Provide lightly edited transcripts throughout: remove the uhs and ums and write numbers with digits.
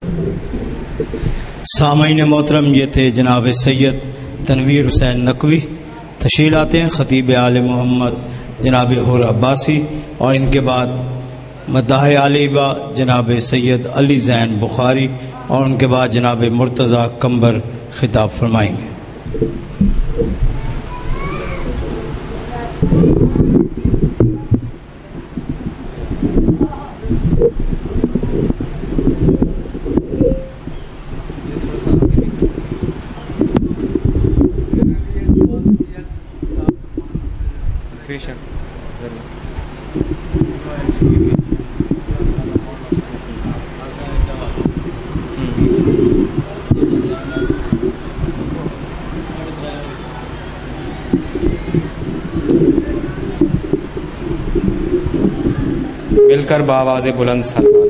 سامعین محترم، یہ تھے جناب سید تنویر حسین نقوی. تشریف لاتے ہیں خطیب آل محمد جناب حور عباسی، اور ان کے بعد مداح علی با جناب سید علی زین بخاری، اور ان کے بعد جناب مرتضی کمبر خطاب فرمائیں گے. مل کر بآواز بلند صلوات.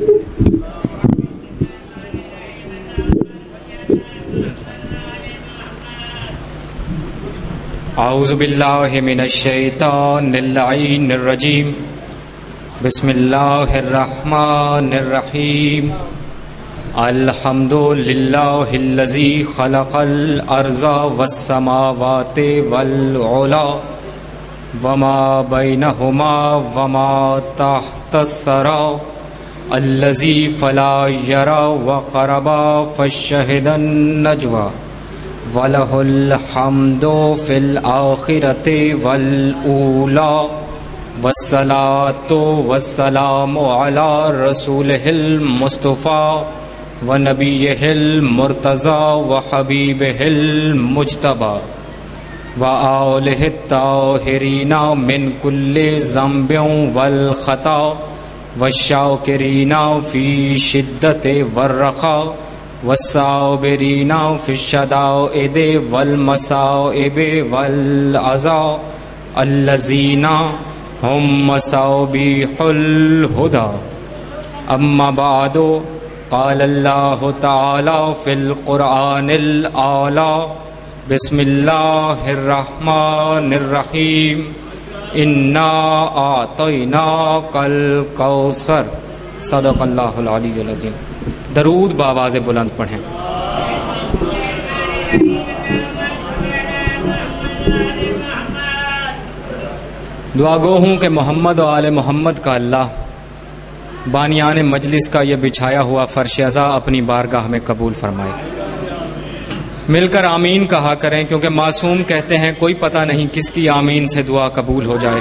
اعوذ باللہ من الشیطان اللعین الرجیم. بسم اللہ الرحمن الرحیم. الحمد للہ الذی خلق الارض والسماوات والعلا وما بینہما وما تحت الثری الذی فلا یری وقربا فالشہد النجوى وَلَهُ الْحَمْدُ فِي الْآخِرَةِ وَالْأُولَى وَالصَّلَاةُ وَالسَّلَامُ عَلَى رَسُولِهِ الْمُصْطَفَى وَنَبِيِّهِ الْمُرْتَضَى وَحَبِيبِهِ الْمُجْتَبَى وَآلِهِ الطَّاهِرِينَ مِنْ كُلِّ ذَنْبٍ وَالْخَطَأِ وَالشَّاكِرِينَ فِي الشِّدَّةِ وَالرَّخَاءِ والصابرین فی الشدائد والمصائب والعزاء الذین هم مصابیح الہدى. اما بعد قال اللہ تعالی فی القرآن العالی بسم اللہ الرحمن الرحیم. انا اعطیناک الکوثر. صدق اللہ العلی العظیم. درود بآواز بلند پڑھیں. دعا گو ہوں کہ محمد و آل محمد کا اللہ بانیان مجلس کا یہ بچھایا ہوا فرش عزا اپنی بارگاہ میں قبول فرمائے. مل کر آمین کہا کریں، کیونکہ معصوم کہتے ہیں کوئی پتہ نہیں کس کی آمین سے دعا قبول ہو جائے.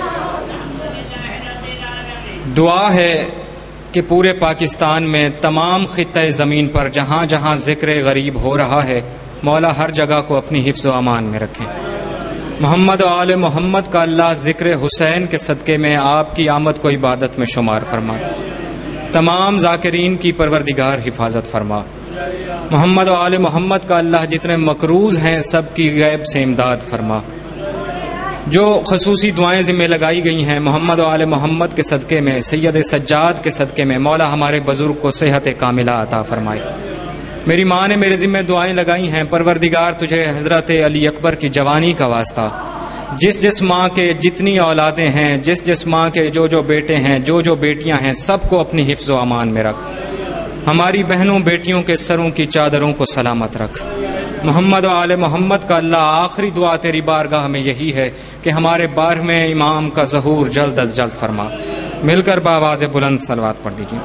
دعا ہے کہ پورے پاکستان میں تمام خطۂ زمین پر جہاں جہاں ذکر غریب ہو رہا ہے، مولا ہر جگہ کو اپنی حفظ و امان میں رکھیں. محمد و آل محمد کا اللہ ذکر حسین کے صدقے میں آپ کی آمد کو عبادت میں شمار فرما. تمام ذاکرین کی پروردگار حفاظت فرما. محمد و آل محمد کا اللہ جتنے مقروض ہیں سب کی غیب سے امداد فرما. جو خصوصی دعائیں ذمہ لگائی گئی ہیں محمد و آل محمد کے صدقے میں، سید سجاد کے صدقے میں، مولا ہمارے بزرگ کو صحت کاملہ عطا فرمائے. میری ماں نے میرے ذمہ دعائیں لگائی ہیں، پروردگار تجھے حضرت علی اکبر کی جوانی کا واسطہ، جس ماں کے جتنی اولادیں ہیں، جس ماں کے جو بیٹے ہیں، جو بیٹیاں ہیں، سب کو اپنی حفظ و امان میں رکھ. ہماری بہنوں بیٹیوں کے سروں کی چادروں کو سلامت رکھ. محمد و آل محمد کا اللہ آخری دعا تیری بارگاہ میں یہی ہے کہ ہمارے 12ویں امام کا ظہور جلد از جلد فرما. مل کر بآواز بلند صلوات پڑھ دیجیے.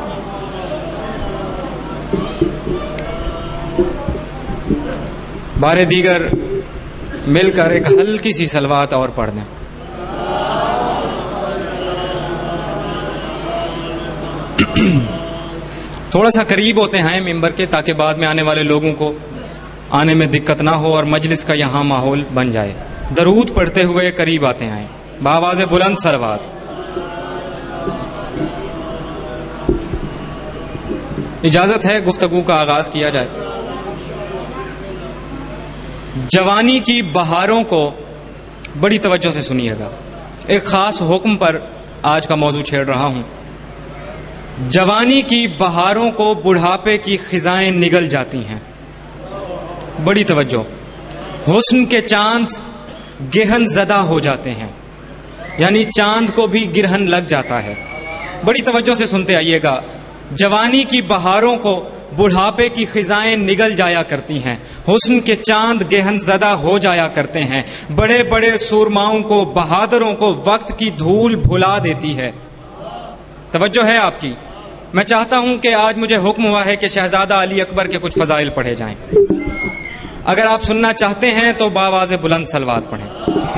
بار دیگر مل کر ایک ہلکی سی صلوات اور پڑھ دیں. تھوڑا سا قریب ہوتے ہیں ممبر کے تاکہ بعد میں آنے والے لوگوں کو آنے میں دقت نہ ہو اور مجلس کا یہاں ماحول بن جائے. درود پڑھتے ہوئے قریب آتے ہیں بآواز بلند صلوات. اجازت ہے گفتگو کا آغاز کیا جائے. جوانی کی بہاروں کو بڑی توجہ سے سنیے گا. ایک خاص حکم پر آج کا موضوع چھیڑ رہا ہوں. جوانی کی بہاروں کو بڑھاپے کی خزائیں نگل جاتی ہیں. بڑی توجہ. حسن کے چاند گہن زدہ ہو جاتے ہیں، یعنی چاند کو بھی گرہن لگ جاتا ہے. بڑی توجہ سے سنتے آئیے گا. جوانی کی بہاروں کو بڑھاپے کی خزائیں نگل جایا کرتی ہیں، حسن کے چاند گہن زدہ ہو جایا کرتے ہیں، بڑے بڑے سورماؤں کو، بہادروں کو وقت کی دھول بھلا دیتی ہے۔ توجہ ہے آپ کی؟ میں چاہتا ہوں کہ آج مجھے حکم ہوا ہے کہ شہزادہ علی اکبر کے کچھ فضائل پڑھے جائیں۔ اگر آپ سننا چاہتے ہیں تو بآواز بلند صلوات پڑھیں۔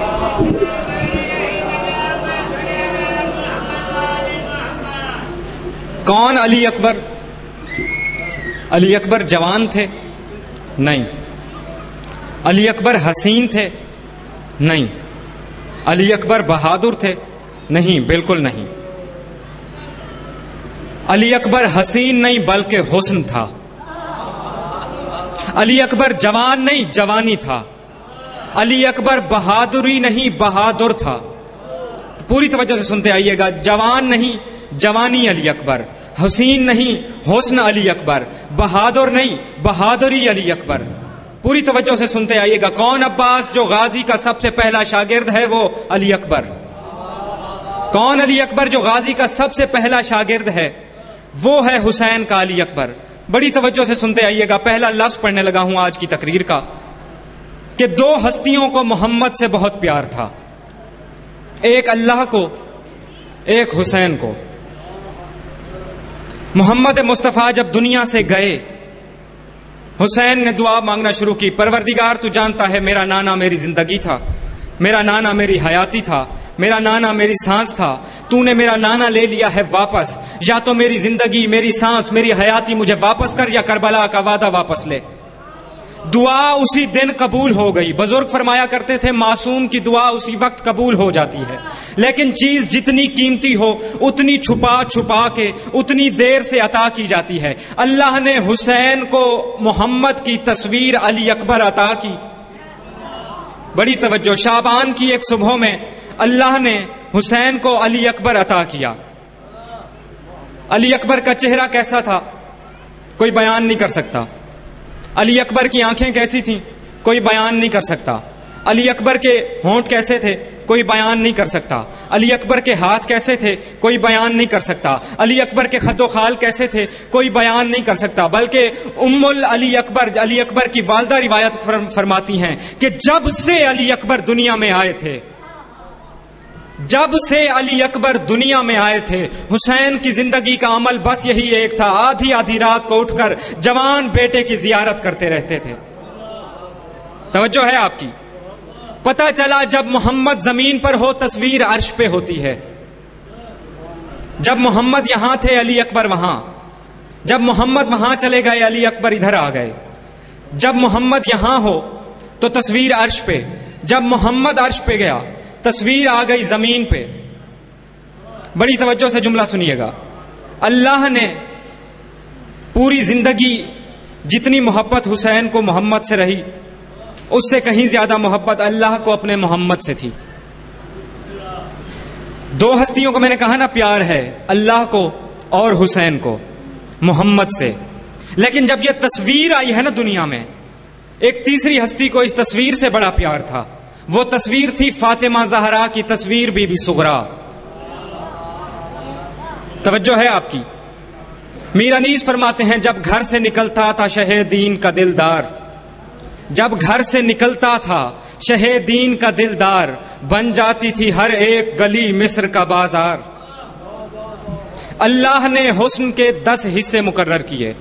کون علی اکبر؟ علی اکبر جوان تھے؟ نہیں۔ علی اکبر حسین تھے؟ نہیں۔ علی اکبر بہادر تھے؟ نہیں، بالکل نہیں۔ علی اکبر حسین نہیں بلکہ حسن تھا۔ علی اکبر جوان نہیں، جوانی تھا۔ علی اکبر بہادری نہیں، بہادر تھا۔ پوری توجہ سے سنتے آئیے گا، جوان نہیں، جوانی علی اکبر، حسین نہیں، حسن علی اکبر، بہادر نہیں، بہادری علی اکبر۔ پوری توجہ سے سنتے آئیے گا، کون عباس جو غازی کا سب سے پہلا شاگرد ہے وہ علی اکبر۔ کون علی اکبر جو غازی کا سب سے پہلا شاگرد ہے وہ ہے حسین کا علی اکبر۔ بڑی توجہ سے سنتے آئیے گا، پہلا لفظ پڑھنے لگا ہوں آج کی تقریر کا کہ دو ہستیوں کو محمد سے بہت پیار تھا، ایک اللہ کو، ایک حسین کو۔ محمد مصطفیٰ جب دنیا سے گئے، حسین نے دعا مانگنا شروع کی، پروردگار تو جانتا ہے میرا نانا میری زندگی تھا، میرا نانا میری حیاتی تھا، میرا نانا میری سانس تھا، تو نے میرا نانا لے لیا ہے واپس، یا تو میری زندگی، میری سانس، میری حیاتی مجھے واپس کر، یا کربلا کا وعدہ واپس لے۔ دعا اسی دن قبول ہو گئی۔ بزرگ فرمایا کرتے تھے معصوم کی دعا اسی وقت قبول ہو جاتی ہے، لیکن چیز جتنی قیمتی ہو اتنی چھپا چھپا کے اتنی دیر سے عطا کی جاتی ہے۔ اللہ نے حسین کو محمد کی تصویر علی اکبر عطا کی۔ بڑی توجہ، شعبان کی ایک صبح میں اللہ نے حسین کو علی اکبر عطا کیا۔ علی اکبر کا چہرہ کیسا تھا کوئی بیان نہیں کر سکتا۔ علی اکبر کی آنکھیں کیسی تھیں کوئی بیان نہیں کر سکتا۔ علی اکبر کے ہونٹ کیسے تھے کوئی بیان نہیں کر سکتا۔ علی اکبر کے ہاتھ کیسے تھے کوئی بیان نہیں کر سکتا۔ علی اکبر کے خد و خال کیسے تھے کوئی بیان نہیں کر سکتا، بلکہ ام علی اکبر، علی اکبر کی والدہ روایت فرماتی ہیں کہ جب سے علی اکبر دنیا میں آئے تھے، جب سے علی اکبر دنیا میں آئے تھے، حسین کی زندگی کا عمل بس یہی ایک تھا، آدھی آدھی رات کو اٹھ کر جوان بیٹے کی زیارت کرتے رہتے تھے۔ توجہ ہے آپ کی؟ پتہ چلا جب محمد زمین پر ہو تصویر عرش پہ ہوتی ہے۔ جب محمد یہاں تھے علی اکبر وہاں، جب محمد وہاں چلے گئے علی اکبر ادھر آ گئے۔ جب محمد یہاں ہو تو تصویر عرش پہ، جب محمد عرش پہ گیا تصویر آ گئی زمین پہ۔ بڑی توجہ سے جملہ سنیے گا، اللہ نے پوری زندگی جتنی محبت حسین کو محمد سے رہی، اس سے کہیں زیادہ محبت اللہ کو اپنے محمد سے تھی۔ دو ہستیوں کو میں نے کہا نا پیار ہے، اللہ کو اور حسین کو محمد سے، لیکن جب یہ تصویر آئی ہے نا دنیا میں، ایک تیسری ہستی کو اس تصویر سے بڑا پیار تھا۔ وہ تصویر تھی فاطمہ زہرا کی تصویر، بی بی صغرا۔ توجہ ہے آپ کی؟ میر انیس فرماتے ہیں جب گھر سے نکلتا تھا شہ دین کا دلدار، جب گھر سے نکلتا تھا شہ دین کا دلدار، بن جاتی تھی ہر ایک گلی مصر کا بازار۔ اللہ نے حسن کے 10 حصے مقرر کیے۔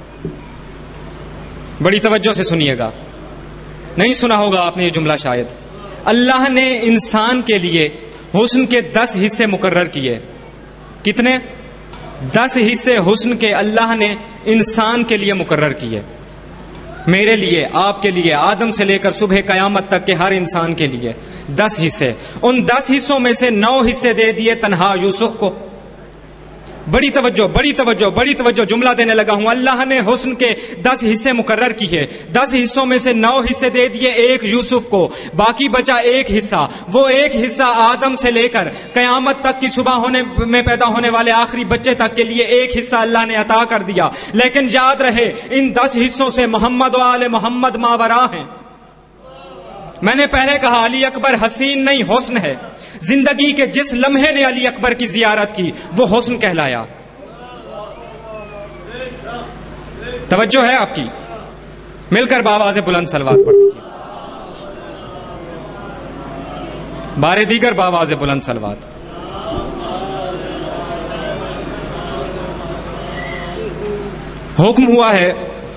بڑی توجہ سے سنیے گا، نہیں سنا ہوگا آپ نے یہ جملہ شاید۔ اللہ نے انسان کے لیے حسن کے 10 حصے مقرر کیے۔ کتنے؟ 10 حصے حسن کے اللہ نے انسان کے لیے مقرر کیے، میرے لیے، آپ کے لیے، آدم سے لے کر صبح قیامت تک کے ہر انسان کے لیے 10 حصے۔ ان 10 حصوں میں سے 9 حصے دے دیے تنہا یوسف کو۔ بڑی توجہ، بڑی توجہ، بڑی توجہ، جملہ دینے لگا ہوں۔ اللہ نے حسن کے 10 حصے مقرر کیے، 10 حصوں میں سے 9 حصے دے دیے ایک یوسف کو، باقی بچا ایک حصہ۔ وہ ایک حصہ آدم سے لے کر قیامت تک کی صبح میں پیدا ہونے والے آخری بچے تک کے لیے ایک حصہ اللہ نے عطا کر دیا۔ لیکن یاد رہے ان 10 حصوں سے محمد و آل محمد ماورا ہیں۔ میں نے پہلے کہا علی اکبر حسین نہیں حسن ہے۔ زندگی کے جس لمحے نے علی اکبر کی زیارت کی وہ حسن کہلایا۔ توجہ ہے آپ کی؟ مل کر بآواز بلند صلوات پڑھ لیجیے، بار دیگر بآواز بلند صلوات۔ حکم ہوا ہے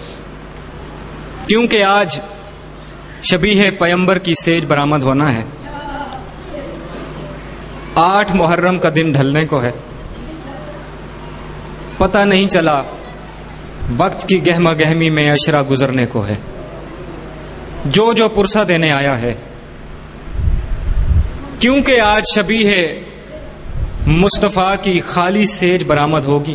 کیونکہ آج شبیہ پیمبر کی سیج برآمد ہونا ہے، 8 محرم کا دن ڈھلنے کو ہے، پتہ نہیں چلا وقت کی گہما گہمی میں عشرہ گزرنے کو ہے۔ جو پرسہ دینے آیا ہے، کیونکہ آج شبیہ مصطفیٰ کی خالی سیج برآمد ہوگی،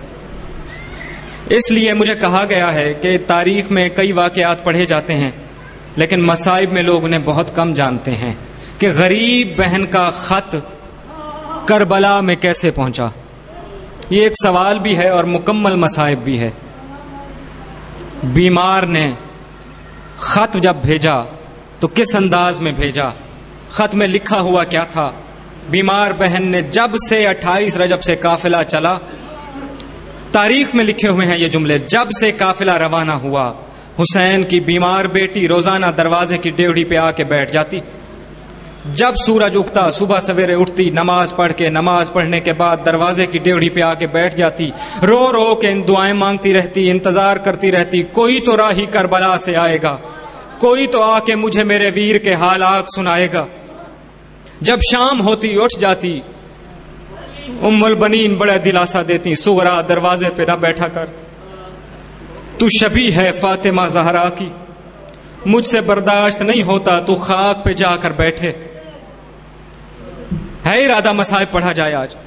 اس لیے مجھے کہا گیا ہے کہ تاریخ میں کئی واقعات پڑھے جاتے ہیں، لیکن مصائب میں لوگ انہیں بہت کم جانتے ہیں کہ غریب بہن کا خط کربلا میں کیسے پہنچا۔ یہ ایک سوال بھی ہے اور مکمل مصائب بھی ہے۔ بیمار نے خط جب بھیجا تو کس انداز میں بھیجا، خط میں لکھا ہوا کیا تھا؟ بیمار بہن نے جب سے 28 رجب سے قافلہ چلا، تاریخ میں لکھے ہوئے ہیں یہ جملے، جب سے قافلہ روانہ ہوا، حسین کی بیمار بیٹی روزانہ دروازے کی ڈیوڑی پہ آ کے بیٹھ جاتی، جب سورج اگتا صبح سویرے اٹھتی، نماز پڑھ کے، نماز پڑھنے کے بعد دروازے کی ڈیوڑی پہ آ کے بیٹھ جاتی، رو رو کے دعائیں مانگتی رہتی، انتظار کرتی رہتی، کوئی تو راہی کربلا سے آئے گا، کوئی تو آ کے مجھے میرے ویر کے حالات سنائے گا۔ جب شام ہوتی اٹھ جاتی، ام البنین بڑا دلاسا دیتی، سغرا دروازے پہ نہ بیٹھا کر، تو شبیہ ہے فاطمہ زہرا کی، مجھ سے برداشت نہیں ہوتا، تو خاک پہ جا کر بیٹھے۔ ہے ارادہ مصائب پڑھا جائے آج؟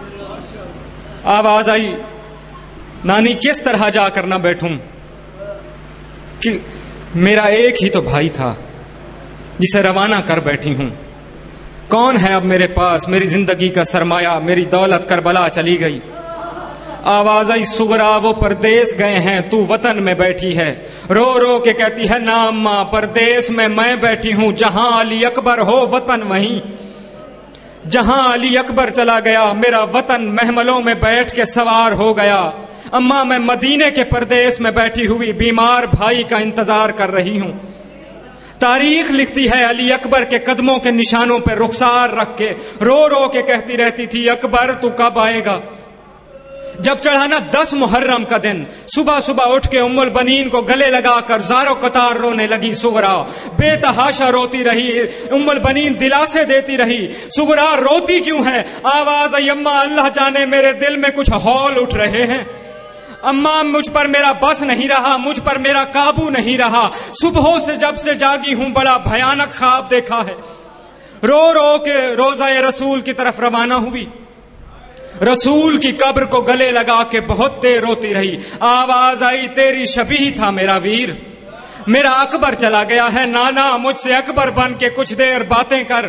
آواز آئی نانی کس طرح جا کر نہ بیٹھوں کہ میرا ایک ہی تو بھائی تھا جسے روانہ کر بیٹھی ہوں، کون ہے اب میرے پاس؟ میری زندگی کا سرمایہ، میری دولت کربلا چلی گئی۔ آواز آئی سغرا وہ پردیس گئے ہیں، تو وطن میں بیٹھی ہے، رو رو کے کہتی ہے نا اماں پردیس میں بیٹھی ہوں، جہاں علی اکبر ہو وطن وہیں، جہاں علی اکبر چلا گیا میرا وطن محملوں میں بیٹھ کے سوار ہو گیا۔ اماں میں مدینے کے پردیس میں بیٹھی ہوئی بیمار بھائی کا انتظار کر رہی ہوں۔ تاریخ لکھتی ہے علی اکبر کے قدموں کے نشانوں پہ رخسار رکھ کے رو رو کے کہتی رہتی تھی اکبر تو کب آئے گا؟ جب چڑھانا 10 محرم کا دن، صبح صبح اٹھ کے ام البنین کو گلے لگا کر زارو قطار رونے لگی سغرا، بے تحاشا روتی رہی، ام البنین دلاسے دیتی رہی، سغرا روتی کیوں ہے؟ آواز آئی اماں اللہ جانے میرے دل میں کچھ ہول اٹھ رہے ہیں، اماں مجھ پر میرا بس نہیں رہا، مجھ پر میرا قابو نہیں رہا، صبحوں سے جب سے جاگی ہوں بڑا بھیانک خواب دیکھا ہے۔ رو رو کے روضہ رسول کی طرف روانہ ہوئی، رسول کی قبر کو گلے لگا کے بہت دیر روتی رہی۔ آواز آئی تیری شبیہ تھا میرا ویر، میرا اکبر چلا گیا ہے، نانا مجھ سے اکبر بن کے کچھ دیر باتیں کر۔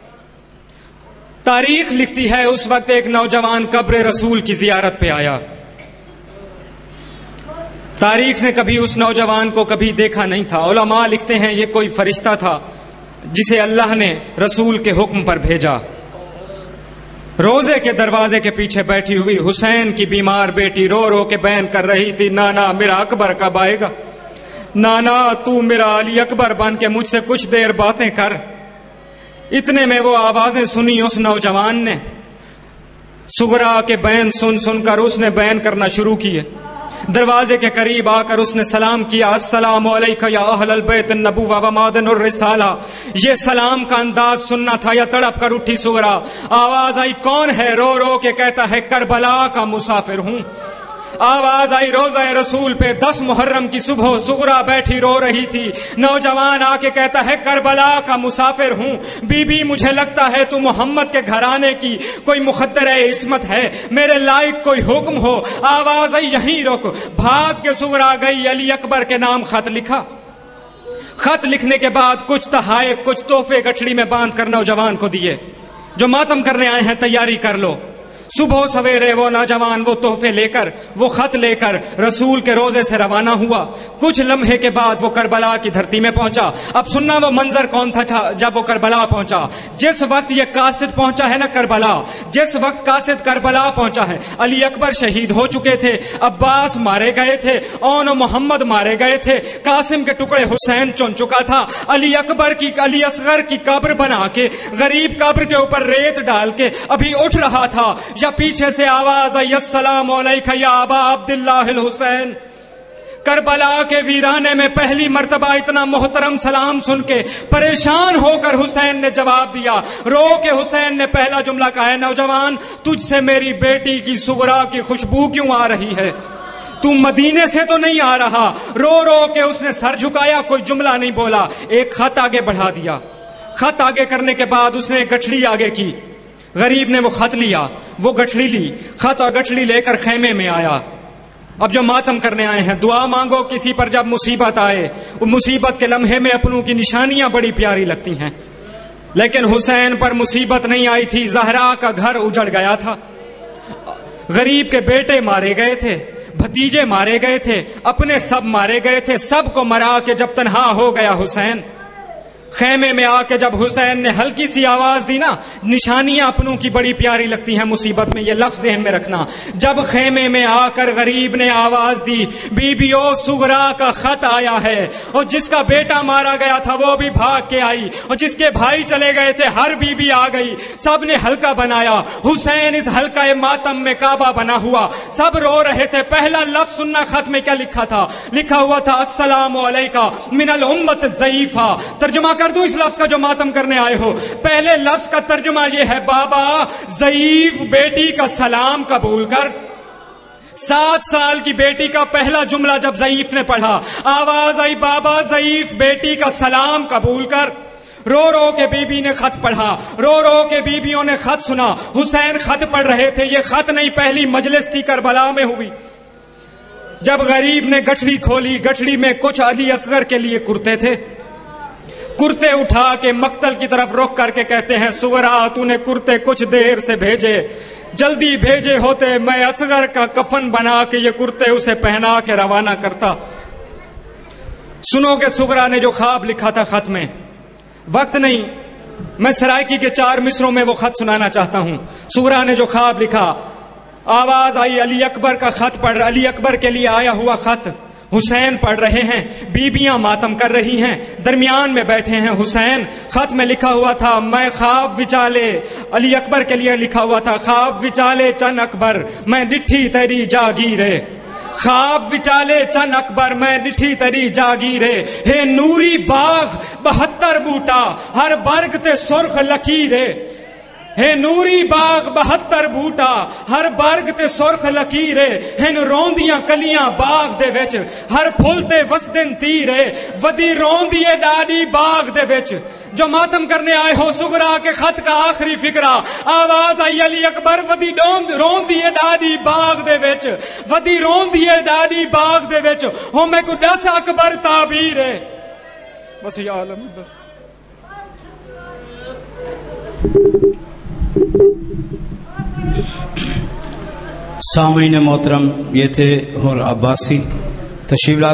تاریخ لکھتی ہے اس وقت ایک نوجوان قبر رسول کی زیارت پہ آیا، تاریخ نے کبھی اس نوجوان کو کبھی دیکھا نہیں تھا، علماء لکھتے ہیں یہ کوئی فرشتہ تھا جسے اللہ نے رسول کے حکم پر بھیجا۔ روزے کے دروازے کے پیچھے بیٹھی ہوئی حسین کی بیمار بیٹی رو رو کے بیان کر رہی تھی نانا میرا اکبر کب آئے گا؟ نانا تو میرا علی اکبر بن کے مجھ سے کچھ دیر باتیں کر۔ اتنے میں وہ آوازیں سنی اس نوجوان نے، سغرا کے بیان سن سن کر اس نے بیان کرنا شروع کیے۔ دروازے کے قریب آ کر اس نے سلام کیا، السلام علیکم یا اہل البیت النبوہ و معدن الرسالہ۔ یہ سلام کا انداز سننا تھا یا تڑپ کر اٹھی سغرا۔ آواز آئی کون ہے؟ رو رو کے کہتا ہے کربلا کا مسافر ہوں۔ آواز آئی روزہ رسول پہ 10 محرم کی صبح سغرا بیٹھی رو رہی تھی، نوجوان آ کے کہتا ہے کربلا کا مسافر ہوں، بی بی مجھے لگتا ہے تو محمد کے گھرانے کی کوئی مخدر عصمت ہے، میرے لائق کوئی حکم ہو۔ آواز آئی یہیں رک، بھاگ کے سغرا گئی، علی اکبر کے نام خط لکھا۔ خط لکھنے کے بعد کچھ تحائف کچھ تحفے گٹھڑی میں باندھ کر نوجوان کو دیے، جو ماتم کرنے آئے ہیں تیاری کر لو۔ صبح سویرے وہ نوجوان وہ تحفے لے کر وہ خط لے کر رسول کے روزے سے روانہ ہوا. کچھ لمحے کے بعد وہ کربلا کی دھرتی میں پہنچا. اب سننا وہ منظر کون تھا جب وہ کربلا پہنچا. جس وقت یہ قاصد پہنچا ہے نا کربلا، جس وقت قاصد کربلا پہنچا ہے، علی اکبر شہید ہو چکے تھے، عباس مارے گئے تھے، اون و محمد مارے گئے تھے، قاسم کے ٹکڑے حسین چن چکا تھا. علی اصغر کی قبر بنا کے غریب قبر کے اوپر ریت ڈال کے ابھی اٹھ رہا تھا، یا پیچھے سے آواز آئی السلام علیکہ یا ابا عبداللہ الحسین. کربلا کے ویرانے میں پہلی مرتبہ اتنا محترم سلام سن کے پریشان ہو کر حسین نے جواب دیا. رو کے حسین نے پہلا جملہ کہا ہے نوجوان تجھ سے میری بیٹی کی صغرا کی خوشبو کیوں آ رہی ہے؟ تو مدینے سے تو نہیں آ رہا. رو رو کے اس نے سر جھکایا، کوئی جملہ نہیں بولا. ایک خط آگے بڑھا دیا. خط آگے کرنے کے بعد اس نے گٹھڑی آگے کی. غریب نے وہ خط لیا، وہ گٹھڑی لی، خط اور گٹھڑی لے کر خیمے میں آیا. اب جو ماتم کرنے آئے ہیں دعا مانگو کسی پر جب مصیبت آئے. وہ مصیبت کے لمحے میں اپنوں کی نشانیاں بڑی پیاری لگتی ہیں، لیکن حسین پر مصیبت نہیں آئی تھی. زہرا کا گھر اجڑ گیا تھا، غریب کے بیٹے مارے گئے تھے، بھتیجے مارے گئے تھے، اپنے سب مارے گئے تھے. سب کو مرا کے جب تنہا ہو گیا حسین، خیمے میں آ کے جب حسین نے ہلکی سی آواز دی نا، نشانیاں اپنوں کی بڑی پیاری لگتی ہیں مصیبت میں، یہ لفظ ذہن میں رکھنا. جب خیمے میں آ کر غریب نے آواز دی بیبیو صغرا کا خط آیا ہے، اور جس کا بیٹا مارا گیا تھا وہ بھی بھاگ کے آئی، اور جس کے بھائی چلے گئے تھے ہر بیوی آ گئی. سب نے حلقہ بنایا. حسین اس حلقہ ماتم میں کعبہ بنا ہوا، سب رو رہے تھے. پہلا لفظ سننا خط میں کیا لکھا تھا؟ لکھا ہوا تھا السلام علیکہ من الامت الضعیفہ. ترجمہ کر دوں اس لفظ کا جو ماتم کرنے آئے ہو. پہلے لفظ کا ترجمہ یہ ہے بابا ضعیف بیٹی کا سلام قبول کر. 7 سال کی بیٹی کا پہلا جملہ جب ضعیف نے پڑھا، آواز آئی بابا ضعیف بیٹی کا سلام قبول کر. رو رو کے بی بی نے خط پڑھا، رو رو کے بیویوں نے خط سنا. حسین خط پڑھ رہے تھے. یہ خط نہیں، پہلی مجلس تھی کربلا میں ہوئی. جب غریب نے گٹھڑی کھولی، گٹھڑی میں کچھ علی اصغر کے لیے کرتے تھے. کرتے اٹھا کے مقتل کی طرف رخ کر کے کہتے ہیں صغرا تو نے کرتے کچھ دیر سے بھیجے، جلدی بھیجے ہوتے میں اصغر کا کفن بنا کے یہ کرتے اسے پہنا کے روانہ کرتا. سنو کہ صغرا نے جو خواب لکھا تھا خط میں. وقت نہیں، میں سرائکی کے 4 مصروں میں وہ خط سنانا چاہتا ہوں. صغرا نے جو خواب لکھا، آواز آئی علی اکبر کا خط پڑھ، علی اکبر کے لیے آیا ہوا خط. حسین پڑھ رہے ہیں، بیبیاں ماتم کر رہی ہیں، درمیان میں بیٹھے ہیں حسین. خط میں لکھا ہوا تھا میں خواب وچالے، علی اکبر کے لیے لکھا ہوا تھا خواب وچالے چن اکبر میں ڈٹھی تیری جاگیرے. خواب وچالے چن اکبر میں ڈٹھی تیری جاگیرے. ہے نوری باغ 72 بوٹا ہر برگ تے سرخ لکیرے. ہے نوری باغ 72 بوٹا ہر برگ تے سرخ لکیرے. ہن روندیاں کلیاں باغ دے وچ ہر پھل تے وسدن تیرے. ودی روندی اے ڈاڈی باغ دے وچ. جو ماتم کرنے آئے ہو صغرا کے خط کا آخری فقرہ، آواز آئی علی اکبر ودی روندی اے ڈاڈی باغ دے وچ، ودی روندی اے ڈاڈی باغ دے وچ. ہو میں کو 10 اکبر تعبیر ہے. بس یا عالم بس. سامعین محترم، یہ تھے حر عباسی. تشریف